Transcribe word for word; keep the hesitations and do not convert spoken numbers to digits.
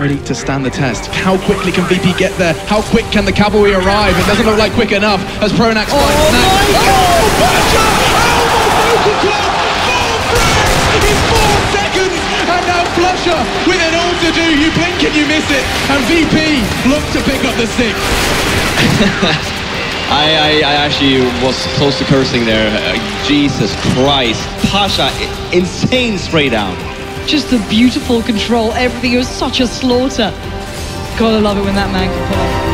ready to stand the test. How quickly can V P get there? How quick can the cavalry arrive? It doesn't look like quick enough as Pronax Oh finds Snack. my God! Oh, Pasha! Almost vocal club! Four frags in four seconds! And now Flusher with an all to do. You blink and you miss it. And V P looks to pick up the six. I, I, I actually was close to cursing there. Uh, Jesus Christ. Pasha, insane spray down. Just the beautiful control, everything. It was such a slaughter. Gotta love it when that man can pull off.